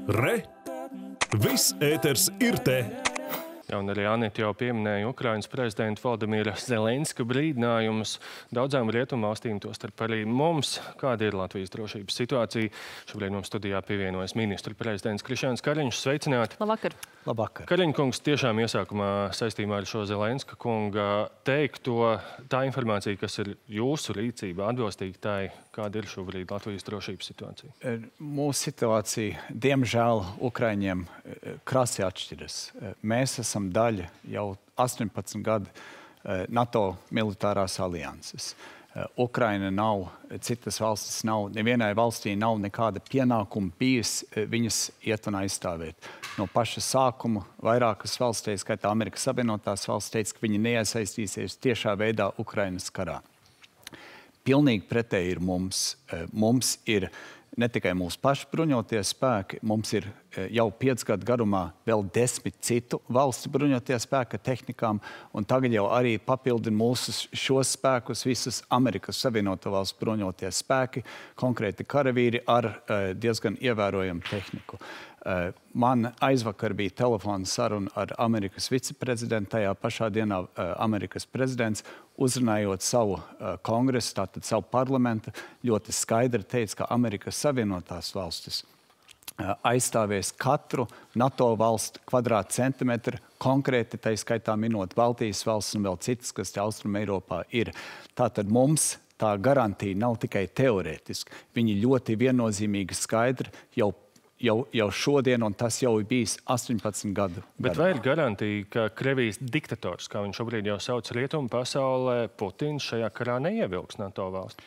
Re! Viss ēters ir te! Ja, un arī Anita jau pieminēja Ukrainas prezidenta Volodimira Zelenska brīdinājumus daudzām rietumvalstīm, tostarp arī mums. Kāda ir Latvijas drošības situācija? Šobrīd mums studijā pievienojas ministra prezidents Krišjāns Kariņš. Sveicināti! Labvakar! Labvakar! Kariņkungs, tiešām iesākumā saistībā ar šo Zelenska kunga teikto, tā informācija, kas ir jūsu rīcībā, atbilstīga tai, kāda ir šobrīd Latvijas drošības situācija? Mūsu situācija, diemžēl, Ukraiņiem krasi atšķiras. Mēs esam daļa jau 18 gadu NATO militārās alianses. Ukraina nav, citas valstis nav, nevienai valstī nav nekāda pienākuma bijis viņas iet un aizstāvēt. No paša sākuma vairākas valsts, tā skaitā Amerikas Savienotās valsts, teica, ka viņi neiesaistīsies tiešā veidā Ukrainas karā. Pilnīgi pretēji ir mums. Mums ir ne tikai mūsu paši bruņotie spēki, mums ir jau 5 gadu garumā vēl 10 citu valstu bruņotie spēki tehnikām, un tagad jau arī papildina mūsu šos spēkus visus Amerikas Savienoto valstu bruņotie spēki, konkrēti karavīri ar diezgan ievērojamu tehniku. Man aizvakar bija telefona saruna ar Amerikas viceprezidentu, tajā pašā dienā Amerikas prezidents, uzrunājot savu kongresu, tātad savu parlamentu, ļoti skaidri teica, ka Amerikas Savienotās valstis aizstāvēs katru NATO valstu kvadrātcentimetru, konkrēti, tai skaitā minot Baltijas valsts un vēl citas, kas te Austrum Eiropā ir. Tātad mums tā garantija nav tikai teorētiski, viņi ļoti viennozīmīgi skaidri jau šodien, un tas jau ir bijis 18 gadu. Bet vai ir garantija, ka Krievijas diktators, kā viņš šobrīd jau sauc rietumu pasaulē, Putins šajā karā neievilks NATO valsti?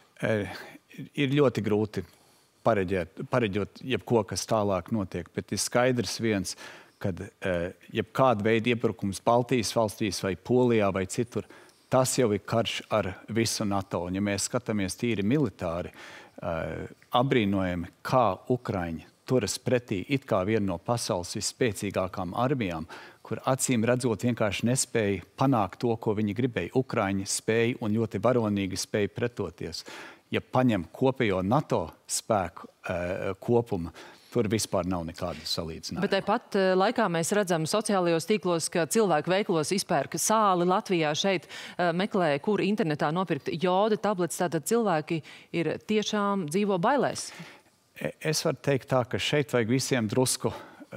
Ir ļoti grūti pareģot jebko, kas tālāk notiek, bet ir skaidrs viens, kad jebkāda veida iebrukums Baltijas valstīs vai Polijā vai citur, tas jau ir karš ar visu NATO. Un ja mēs skatāmies tīri militāri, abrīnojami, kā Ukraiņi turas pretī it kā viena no pasaules visspēcīgākām armijām, kur acīm redzot vienkārši nespēja panākt to, ko viņi gribēja. Ukraiņi spēja un ļoti varonīgi spēja pretoties. Ja paņem kopējo NATO spēku kopumu, tur vispār nav nekāda salīdzinājuma. Bet tāpat laikā mēs redzam sociālajos tīklos, ka cilvēki veikalos izpērka sāli. Latvijā šeit meklē, kur internetā nopirkt joda tabletes. Tātad cilvēki ir tiešām dzīvo bailēs. Es varu teikt tā, ka šeit vajag visiem drusku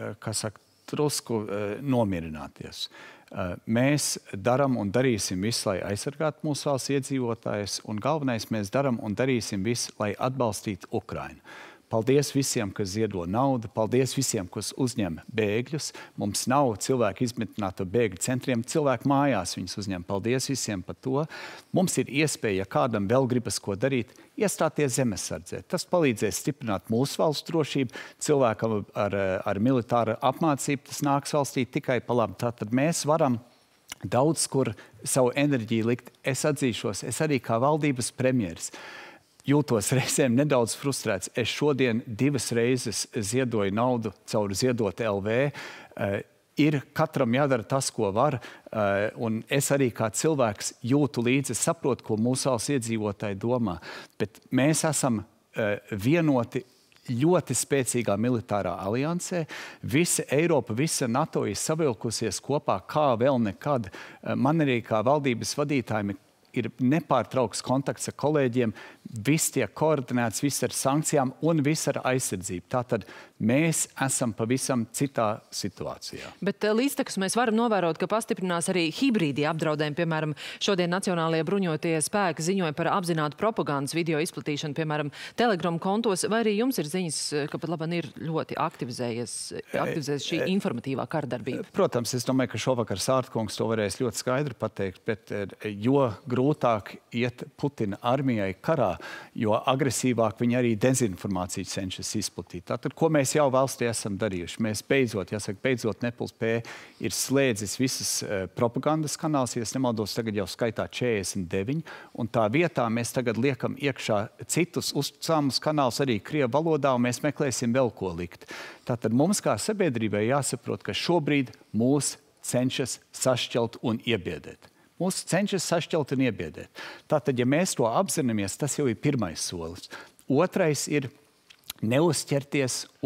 nomierināties. Mēs daram un darīsim visu, lai aizsargātu mūsu valsts iedzīvotājus, un galvenais mēs daram un darīsim visu, lai atbalstītu Ukrainu. Paldies visiem, kas ziedo naudu, paldies visiem, kas uzņem bēgļus. Mums nav cilvēku izmitināto bēgļu centriem, cilvēku mājās viņus uzņem. Paldies visiem par to. Mums ir iespēja, ja kādam vēl gribas ko darīt, iestāties zemesardzē. Tas palīdzēs stiprināt mūsu valsts drošību. Cilvēkam ar militāru apmācību tas nāks valstī tikai pa labi. Tātad mēs varam daudz kur savu enerģiju likt. Es atzīšos, es arī kā valdības premjeras jūtos reizēm nedaudz frustrēts. Es šodien 2 reizes ziedoju naudu caur Ziedot LV. Ir katram jādara tas, ko var, un es arī kā cilvēks jūtu līdzi, saprotu, ko mūsu valsts iedzīvotāji domā. Bet mēs esam vienoti ļoti spēcīgā militārā aliansē. Visa Eiropa, visa NATO ir savilkusies kopā kā vēl nekad. Man arī kā valdības vadītājiem ir nepārtraukts kontakts ar kolēģiem, viss tiek koordinēts, viss ar sankcijām un viss ar aizsardzību. Tātad mēs esam pavisam citā situācijā. Bet līdztekus mēs varam novērot, ka pastiprinās arī hibrīdi apdraudējumi. Piemēram, šodien Nacionālajie bruņotie spēki ziņoja par apzinātu propagandas video izplatīšanu, piemēram, Telegram kontos. Vai arī jums ir ziņas, ka pat labāk ir ļoti aktivizējies šī informatīvā kardarbība? Protams, es domāju, ka šovakar Sārtkungs to varēs ļoti skaidri pateikt, bet jo grūtāk iet Putina armijai karā, jo agresīvāk viņi arī dezinformāciju cenšas izplatīt. Tātad, ko mēs jau valstī esam darījuši? Mēs beidzot Nepuls P ir slēdzis visas propagandas kanāls, ja es nemaldos, tagad jau skaitā 49, un tā vietā mēs tagad liekam iekšā citus uzticamus kanālus arī krievu valodā, un mēs meklēsim vēl ko likt. Tātad mums kā sabiedrībai jāsaprot, ka šobrīd mūs cenšas sašķelt un iebiedēt. Mūs cenšas sašķelt un iebiedēt. Tātad, ja mēs to apzināmies, tas jau ir pirmais solis. Otrais ir neuzķerties uz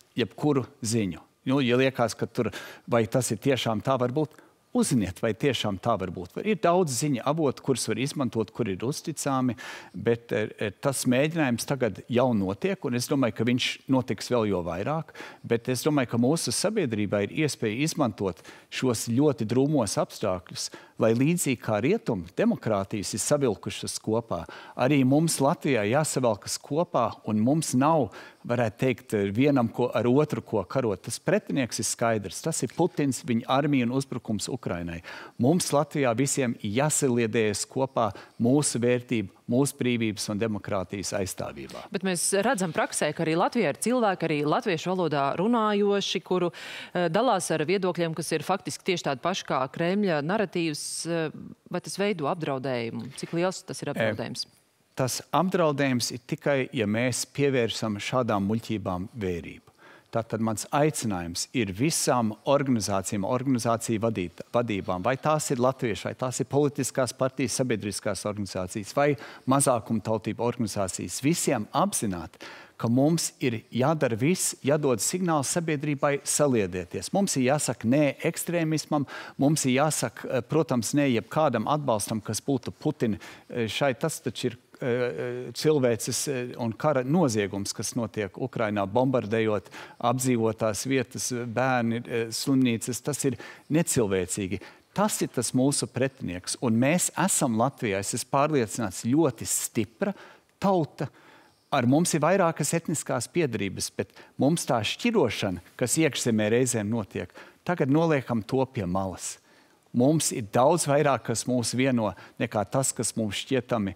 jebkuru ziņu. Ja liekas, ka vai tas ir tiešām tā var būt, uzziniet, vai tiešām tā var būt. Ir daudz ziņu avotu, kurus var izmantot, kur ir uzticami, bet tas mēģinājums tagad jau notiek, un es domāju, ka viņš notiks vēl jo vairāk, bet es domāju, ka mūsu sabiedrībā ir iespēja izmantot šos ļoti drūmos apstākļus, lai līdzīgi kā rietumi demokrātijas ir savilkušas kopā, arī mums Latvijā jāsavelkas kopā, un mums nav, varētu teikt, vienam ar otru, ko karot. Tas pretinieks ir skaidrs. Tas ir Putins, viņa armija un uzbrukums Ukrainai. Mums Latvijā visiem jāsaliedējas kopā mūsu vērtību, mūsu brīvības un demokrātijas aizstāvībā. Bet mēs redzam praksē, ka arī Latvijā ir cilvēki, arī latviešu valodā runājoši, kuru dalās ar viedokļiem, kas ir faktiski tieši tādi paši kā Kremļa naratīvs. Vai tas veido apdraudējumu? Cik liels tas ir apdraudējums? Tas apdraudējums ir tikai, ja mēs pievērsam šādām muļķībām vērību. Tātad mans aicinājums ir visām organizācijām, organizāciju vadībām, vai tās ir latvieši, vai tās ir politiskās partijas, sabiedriskās organizācijas, vai mazākumtautību organizācijas, visiem apzināt, ka mums ir jādara viss, jādod signāls sabiedrībai saliedēties. Mums ir jāsaka nē ekstrēmismam, mums ir jāsaka, protams, nē jebkādam atbalstam, kas būtu Putina. Tas taču ir cilvēces un kara noziegums, kas notiek Ukrainā, bombardējot apdzīvotās vietas, bērni, slimnīcas, tas ir necilvēcīgi. Tas ir tas mūsu pretinieks, un mēs esam Latvijā, es esmu pārliecināts, ļoti stipra tauta. Ar mums ir vairākas etniskās piedarības, bet mums tā šķirošana, kas iekšzemē reizēm notiek, tagad noliekam to pie malas. Mums ir daudz vairāk, kas mūs vieno, nekā tas, kas mums šķietami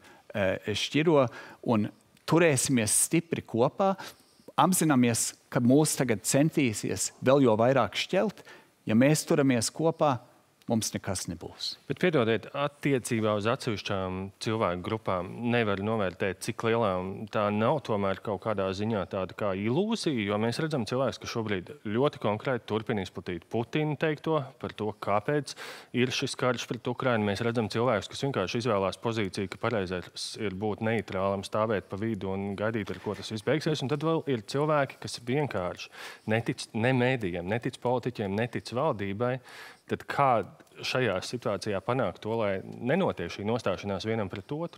šķiro, un turēsimies stipri kopā, apzināmies, ka mūs tagad centīsies vēl jo vairāk šķelt. Ja mēs turamies kopā, mums nekas nebūs. Bet piedodiet, attiecībā uz atsevišķām cilvēku grupām nevar novērtēt, cik lielām tā nav tomēr kaut kādā ziņā tāda kā ilūzija, jo mēs redzam cilvēkus, ka šobrīd ļoti konkrēti turpina izplatīt Putina teikto par to, kāpēc ir šis karš pret Ukrainu. Mēs redzam cilvēkus, kas vienkārši izvēlās pozīciju, ka pareizais ir būt neitrālam, stāvēt pa vidu un gaidīt, ar ko tas viss beigsies. Un tad vēl ir cilvēki, kas vienkārši netic ne mēdījiem, netic politiķiem, netic valdībai. Tad kā šajā situācijā panākt to, lai nenotiek šī nostāšanās vienam pret otru?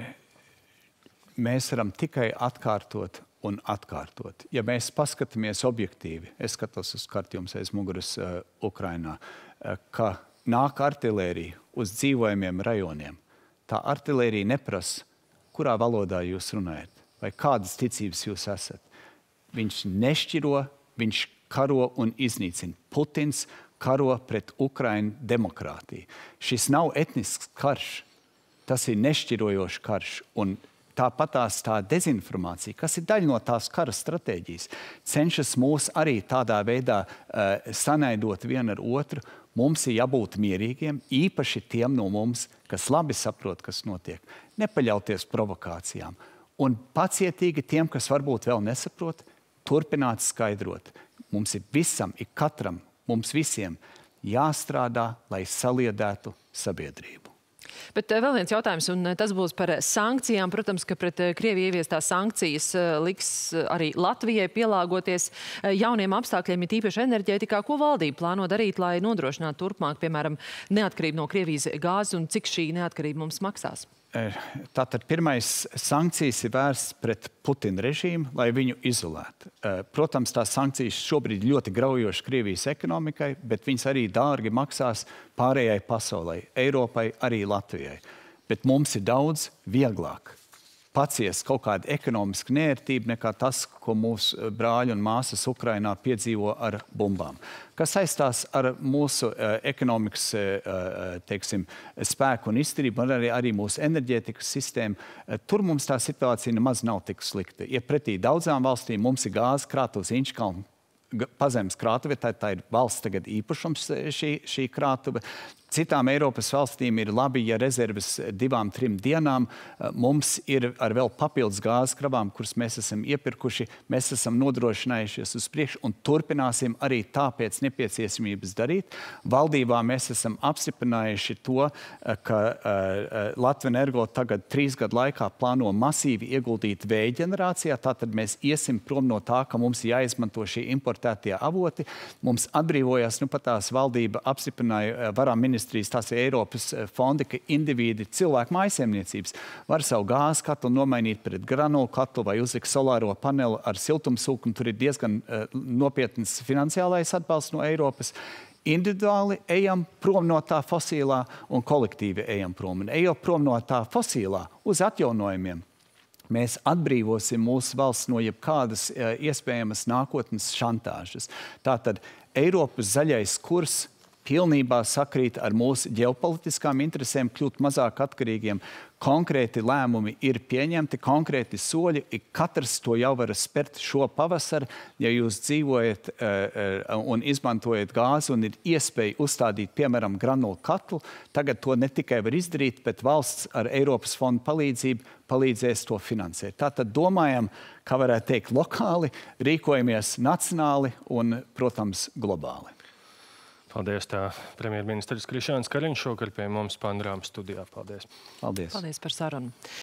Mēs varam tikai atkārtot un atkārtot. Ja mēs paskatāmies objektīvi, es skatos uz karti jums aiz muguras Ukrainā, ka nāk artilērija uz dzīvojamiem rajoniem. Tā artilērija neprasa, kurā valodā jūs runājat, vai kādas ticības jūs esat. Viņš nešķiro, viņš karo un iznīcina. Putins karo pret Ukrainu demokrātiju. Šis nav etnisks karš, tas ir nešķirojošs karš. Un tāpatās tā dezinformācija, kas ir daļa no tās kara stratēģijas, cenšas mūs arī tādā veidā sanaidot vienu ar otru. Mums ir jābūt mierīgiem, īpaši tiem no mums, kas labi saprot, kas notiek. Nepaļauties provokācijām. Un pacietīgi tiem, kas varbūt vēl nesaprot, turpināt skaidrot. Mums ir visam, ir katram, mums visiem jāstrādā, lai saliedētu sabiedrību. Bet vēl viens jautājums, un tas būs par sankcijām. Protams, ka pret Krieviju ieviestās sankcijas liks arī Latvijai pielāgoties jauniem apstākļiem, ir tīpaši enerģētikā. Ko valdība plāno darīt, lai nodrošinātu turpmāk, piemēram, neatkarību no Krievijas gāzes, un cik šī neatkarība mums maksās? Tātad pirmais sankcijas ir vērsts pret Putina režīmu, lai viņu izolētu. Protams, tās sankcijas šobrīd ļoti graujošas Krievijas ekonomikai, bet viņas arī dārgi maksās pārējai pasaulē, Eiropai, arī Latvijai. Bet mums ir daudz vieglāk paciest kaut kādu ekonomisku neērtību nekā tas, ko mūsu brāļi un māsas Ukrainā piedzīvo ar bumbām. Kas saistās ar mūsu ekonomikas, teiksim, spēku un izturību, un arī mūsu enerģētikas sistēmu, tur mums tā situācija nemaz nav tik slikta. Ja pretī daudzām valstīm mums ir gāzes krātuvs Inčkalna pazemes krātuve, tā ir valsts tagad īpašums šī krātuve. Citām Eiropas valstīm ir labi, ja rezerves 2-3 dienām. Mums ir ar vēl papildus gāzes kravām, kuras mēs esam iepirkuši, mēs esam nodrošinājušies uz priekšu un turpināsim arī tāpēc nepieciešamības darīt. Valdībā mēs esam apstiprinājuši to, ka Latvenergo tagad 3 gadu laikā plāno masīvi ieguldīt vēja ģenerācijā. Tātad mēs iesim prom no tā, ka mums jāizmanto šie importētie avoti. Mums atbrīvojās, patās valdība apstiprināja varām ministrijas, tās ir Eiropas fondi, ka individi, cilvēku mājsaimniecības var savu gāzes katlu nomainīt pret granulu katlu vai uzlikt solāro paneli ar siltumsūkni. Tur ir diezgan nopietns finansiālais atbalsts no Eiropas. Individuāli ejam prom no tā fosilā un kolektīvi ejam prom. Un ejot prom no tā fosilā uz atjaunojumiem, mēs atbrīvosim mūsu valsts no jebkādas iespējamas nākotnes šantāžas. Tātad Eiropas zaļais kurs pilnībā sakrīt ar mūsu ģeopolitiskām interesēm, kļūt mazāk atkarīgiem. Konkrēti lēmumi ir pieņemti, konkrēti soļi. Katrs to jau var spērt šo pavasaru. Ja jūs dzīvojat un izmantojat gāzi un ir iespēja uzstādīt, piemēram, granulu katlu, tagad to ne tikai var izdarīt, bet valsts ar Eiropas fondu palīdzību palīdzēs to finansēt. Tātad domājam, kā varētu teikt, lokāli, rīkojamies nacionāli un, protams, globāli. Paldies, tā premjerministrs Krišjāns Kariņš šokar pie mums Panorāmas studijā. Paldies. Paldies par sarunu.